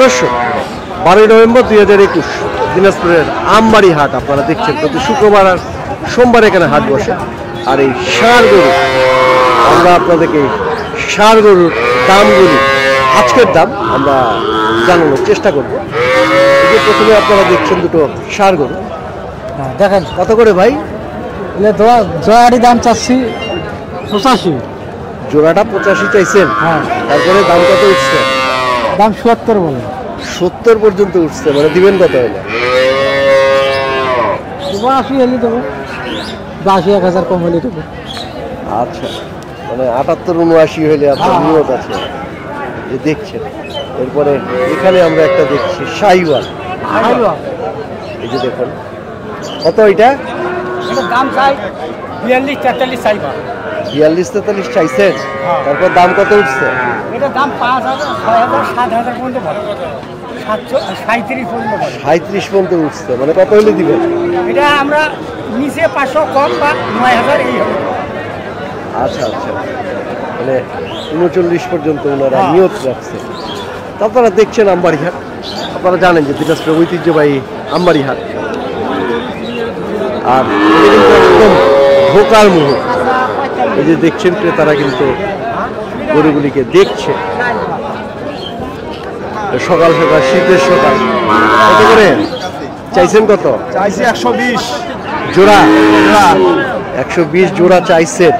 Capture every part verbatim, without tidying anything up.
দর্শক, বারোই নভেম্বর দুই হাজার একুশ দিনাজপুরের আমবাড়ি হাট আপনারা দেখছেন। প্রতি শুক্রবার আর সোমবার এখানে হাট বসে। আর এই ষাঁড় গরু আমরা আপনাদেরকে ষাঁড় গরুর দামগুলি, আজকের দাম আমরা জানানোর চেষ্টা করবো। এই যে প্রথমে আপনারা দেখছেন দুটো ষাঁড় গরু, দেখেন কত করে ভাই? জোড়াটি দাম চাচ্ছি পঁচাশি। জোড়াটা পঁচাশি চাইছেন? হ্যাঁ। তারপরে দাম কত উঠছে? দাম সত্তর বলে। সত্তর পর্যন্ত উঠছে, মানে দিবেন কত হলে? আশি হলে দেবো, আশি এক হাজার কম হলে দেবো। আচ্ছা, মানে আটাত্তর উনআশি হলে আপনার নিয়ত আছে। যে দেখছেন, এরপরে এখানে আমরা একটা দেখছি শাহিওয়াল। এই যে দেখুন কত, এটা দাম চাই বিয়াল্লিশ তেতাল্লিশ চাইবা। বিয়াল্লিশ তেতাল্লিশ চাইছেন, তারপর দাম কত উঠছে? এটা দাম পাঁচ হাজার ছয় হাজার সাত হাজার পর্যন্ত ভালো, সাতশো সাঁত্রিশ পর্যন্ত ভালো, সাঁত্রিশ পর্যন্ত উঠছে, মানে কত হলে দিবেন? এটা আমরা নিচে পাঁচশো কম বা নয় হাজার এই হবে। আচ্ছা আচ্ছা, মানে উনচল্লিশ পর্যন্ত ওনারা নিয়ত রাখছে। আপনারা দেখছেন আমবাড়ি হাট, আপনারা জানেন যে দিনাজপুরের ঐতিহ্যবাহী আমবাড়ি হাট। আর একদম ঢোকার মুহূর্ত, এই যে দেখছেন ক্রেতারা কিন্তু গরুগুলিকে দেখছে। সকাল সকাল, শীতের সকাল। কত করে চাইছেন? কত চাইছি? একশো বিশ জোড়া। একশো বিশ জোড়া চাইছেন,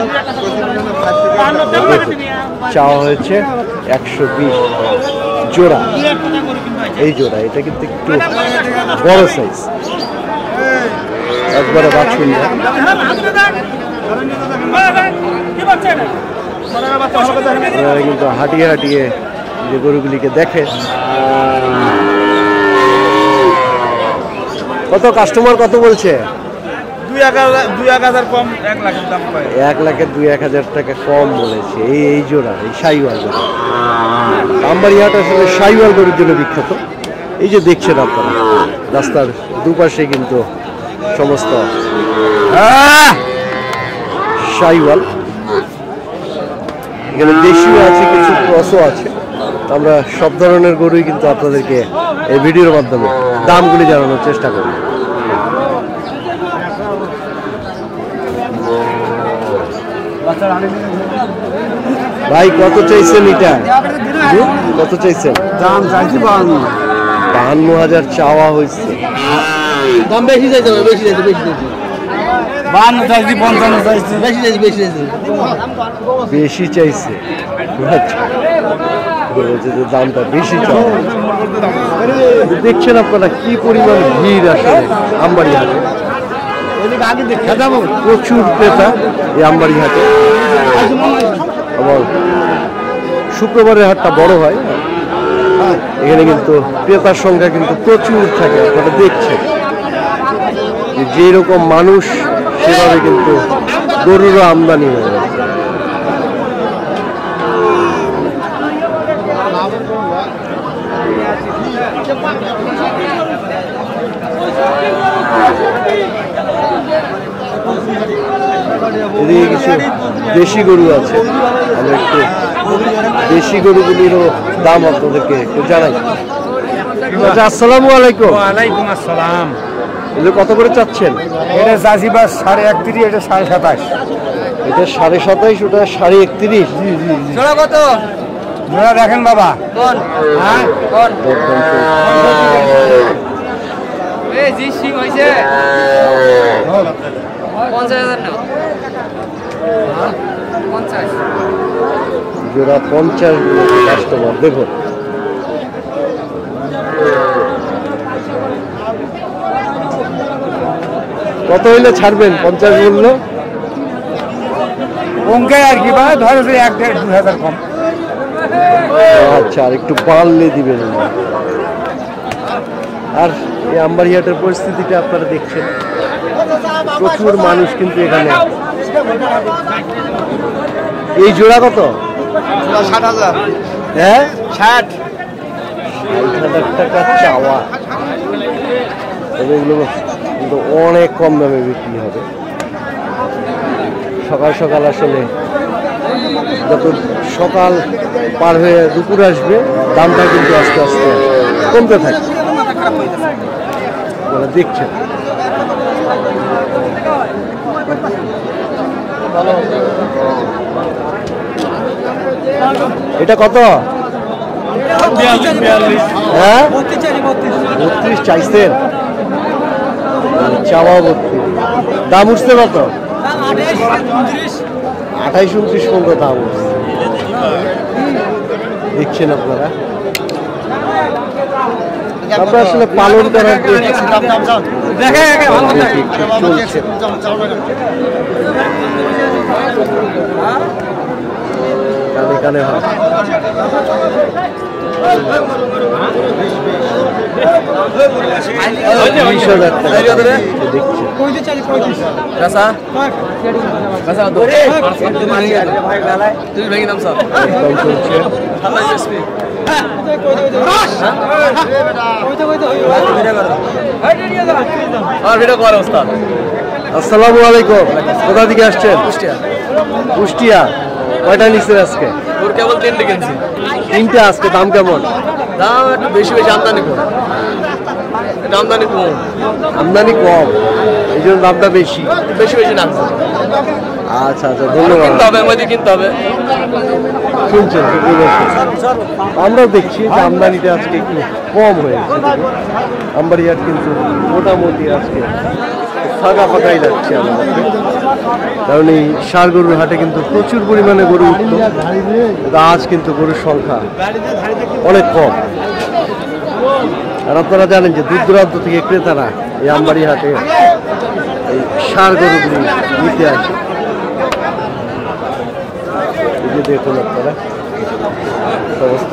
চাওয়া হয়েছে একশো বিশ জোড়া। এই জোড়া এটা কিন্তু একটু বড় সাইজ, একবারে বাছুর না। কিন্তু হাঁটিয়ে হাঁটিয়ে যে গরুগুলিকে দেখে। কত কাস্টমার কত বলছে? দুই এক হাজার দুই এক হাজার কম, এক লাখের দাম পায়। এক লাখের দুই এক হাজার টাকা কম বলেছে। এই এই জোড়া, এই শাহিওয়াল গরু। আমবাড়ি হাট আসলে শাহিওয়াল গরুর জন্য বিখ্যাত। এই যে দেখছেন আপনারা, রাস্তার দুপাশে কিন্তু সমস্ত শাহিওয়াল। এখানে দেশীয় আছে, কিছু ক্রসও আছে। আমরা সব ধরনের গরুই কিন্তু আপনাদেরকে এই ভিডিওর মাধ্যমে দামগুলি জানানোর চেষ্টা করি। ভাই কত চাইছেন এটা? কত চাইছেন? দাম চাইছি বাহান্ন। বাহান্ন হাজার চাওয়া হয়েছে। দাম বেশি চাইছে, বেশি চাইছে, বেশি চাইছে। বাহান্ন চাইছি, পঞ্চান্ন চাইছি, বেশি চাইছি, বেশি চাইছে, বেশি চাইছে। দামটা বেশি চাওয়া। দেখছেন আপনারা কি পরিমাণ ভিড় আসলে আমবাড়ি হাটে। প্রচুর ক্রেতা এই আমবাড়ি হাটে। এবং শুক্রবারের হাটটা বড় হয়, এখানে কিন্তু ক্রেতার সংখ্যা কিন্তু প্রচুর থাকে। আপনারা দেখছেন যে রকম মানুষ, সেভাবে কিন্তু গরুরও আমদানি হয়ে গেছে। এদিকে কিছু দেশি গরু আছে, আমরা একটু দেশি গরুগুলিরও দাম আপনাদেরকে একটু জানাই। আচ্ছা, আসসালামু আলাইকুম। ওয়ালাইকুম আসসালাম। এগুলো কত করে চাচ্ছেন? এটা চাষিবাস সাড়ে একত্রিশ, এটা সাড়ে সাতাশ। এটা সাড়ে সাতাইশ, ওটা সাড়ে একত্রিশ। জি জি জি। কত জোড়া দেখেন বাবা? হ্যাঁ জোড়া পঞ্চাশ কাস্টমার। দেখুন কত হইলে ছাড়বেন? পঞ্চাশ বললো অঙ্কে আর কি, বা ধরো এক দেড় দুই হাজার কম। আচ্ছা, আর একটু বাড়লে দিবেন। আর এই আমবাড়ি হাটের পরিস্থিতিটা আপনারা দেখছেন, প্রচুর মানুষ কিন্তু এখানে। এই জোড়া কত? ষাট হাজার। হ্যাঁ, ষাট ষাট হাজার টাকা চাওয়া। এগুলো কিন্তু অনেক কম দামে বিক্রি হবে। সকাল সকাল আসলে যত সকাল পার হয়ে দুপুর আসবে দামটা কিন্তু আস্তে আস্তে কমতে থাকে। আপনারা দেখছেন এটা কত? হ্যাঁ বত্রিশ চাইছেন, চাওয়া বত্রিশ, দাম উঠছে কত? আঠাইশ উনত্রিশ পর্যন্ত দাম উঠছে। দেখছেন আপনারা, আপনারা আসলে পালন করার চলছে কানে কানে হয়। বিশ হাজার টাকা দেখছি। আসসালামু আলাইকুম, কোথা থেকে আসছেন? কুষ্টিয়া। কয়টা নিচ্ছেন আজকে? কেবল তিনটে কিনছি। তিনটে আজকে দাম কেমন? দাম একটু বেশি বেশি, আমদানি কম। আমদানি কম আমদানি কম, এই জন্য দামটা বেশি বেশি বেশি নামছে। আচ্ছা আচ্ছা, ধন্যবাদ। কিনতে হবে, আমাদের কিনতে হবে। শুনছেন, আমরাও দেখছি যে আমদানিটা আজকে একটু কম হয়েছে। আমবাড়িহাট কিন্তু মোটামুটি আজকে ফাঁকা ফাঁকাই লাগছে আমাদেরকে, কারণ এই ষাঁড় গরুর হাটে কিন্তু প্রচুর পরিমাণে গরু উঠতো, আজ কিন্তু গরুর সংখ্যা অনেক কম। আর আপনারা জানেন যে দূর দূরান্ত থেকে ক্রেতারা এই আমবাড়ি হাটে এই ষাঁড় গরুগুলি নিতে আসে। এই যে দেখুন আপনারা সমস্ত,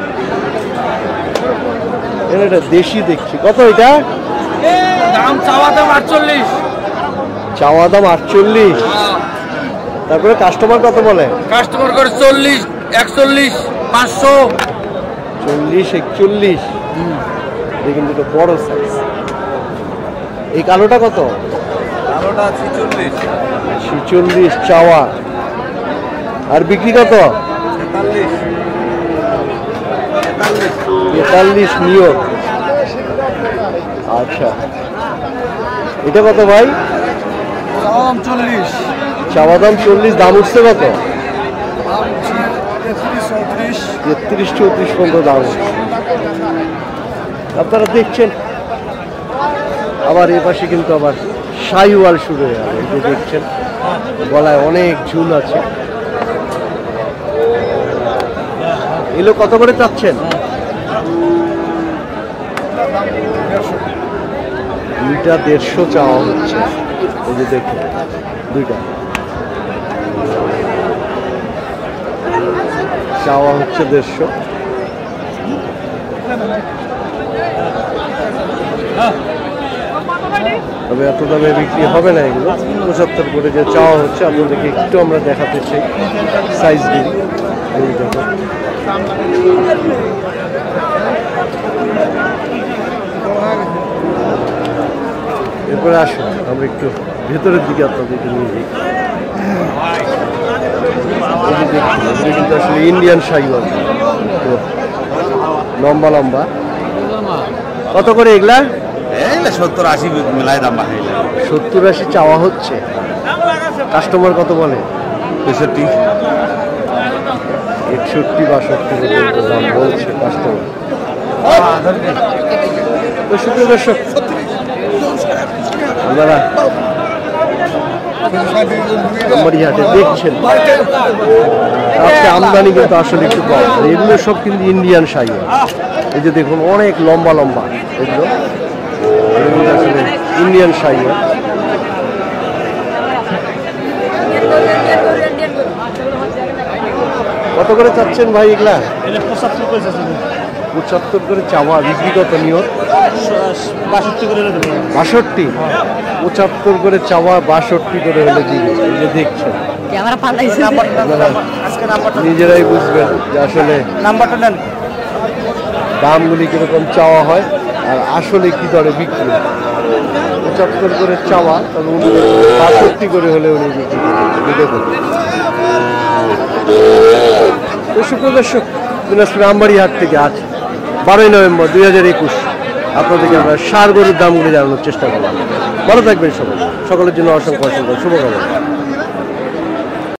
এটা দেশি দেখছি। কত এটা দাম? চাওয়া দাম আটচল্লিশ। চাওয়া দাম আটচল্লিশ, তারপরে কাস্টমার কত বলে? কাস্টমার করে চল্লিশ, একচল্লিশ, পাঁচশো। চল্লিশ একচল্লিশ, দেখুন দুটো বড় সাইজ। এই কালোটা কত? কালোটা ছিচল্লিশ। ছিচল্লিশ চাওয়া, আর বিক্রি কত? তেতাল্লিশ। তেতাল্লিশ নিয়োগ। আচ্ছা, এটা কত ভাই? দাম চল্লিশ। চাওয়া দাম চল্লিশ, দাম উঠছে কত? চৌত্রিশ। তেত্রিশ চৌত্রিশ পর্যন্ত দাম উঠছে। আপনারা দেখছেন আবার এ পাশে কিন্তু আবার শাহিওয়াল শুরু হয়ে গেল। এই যে দেখছেন গলায় অনেক ঝুল আছে। এগুলো কত করে চাচ্ছেন? দুইটা দেড়শো চাওয়া হচ্ছে। এই যে দেখুন দুইটা চাওয়া হচ্ছে দেড়শো। তবে এত দামে বিক্রি হবে না এগুলো। পঁচাত্তর করে যে চাওয়া হচ্ছে, আপনাদেরকে একটু আমরা দেখাতে চাই সাইজগুলি। এই দেখুন এরপরে আসুন আমরা একটু ভেতরের দিকে আপনাদেরকে নিয়ে যাই। কিন্তু আসলে ইন্ডিয়ান শাহিওয়াল, লম্বা লম্বা। কত করে এগুলা? সত্তর আশি মেলায় দাম বাড়াই। সত্তর আশি চাওয়া হচ্ছে, কাস্টমার কত বলে? পঁয়ষট্টি, একষট্টি বাষট্টি দাম বলছে কাস্টমার। তো সুপ্রিয় দর্শক, আপনারা আমবাড়িহাটে দেখছেন আজকে আমদানি কিন্তু আসলে একটু কম। এগুলো সব কিন্তু ইন্ডিয়ান শাহিওয়াল। এই যে দেখুন অনেক লম্বা লম্বা, এগুলো এগুলো আসলে ইন্ডিয়ান শাহিওয়াল। কত করে চাচ্ছেন ভাই এগুলা? পঁচাত্তর করে চাওয়া, বিক্রি কত নিয়ত? বাষট্টি। পঁচাত্তর করে চাওয়া, বাষট্টি করে হলে দিবে। এই যে দেখছেন নিজেরাই বুঝবেন যে আসলে নাম্বারটা নেন, দামগুলি কিরকম চাওয়া হয় আর আসলে কি দরে বিক্রি। পঁচাত্তর করে চাওয়া, তবে উনি বাষট্টি করে হলে উনি বিক্রি করবেন। তো সুপ্রিয় দর্শক, দিনাজপুর আমবাড়ি হাট থেকে আজ বারোই নভেম্বর দুই হাজার একুশ আপনাদেরকে আমরা ষাঁড় গরুর দামগুলি জানানোর চেষ্টা করলাম। ভালো থাকবেন সবাই, সকলের জন্য অসংখ্য অসংখ্য শুভকামনা।